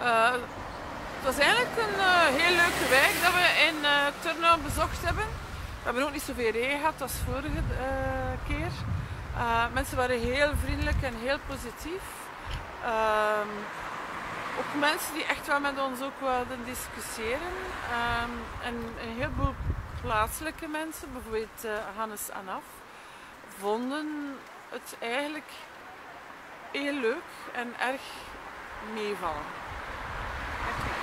Het was eigenlijk een heel leuke wijk dat we in Turnhout bezocht hebben. We hebben ook niet zoveel regen gehad als vorige keer. Mensen waren heel vriendelijk en heel positief. Ook mensen die echt wel met ons ook wilden discussiëren. En een heleboel plaatselijke mensen, bijvoorbeeld Hannes Anaf, vonden het eigenlijk heel leuk en erg meevallen.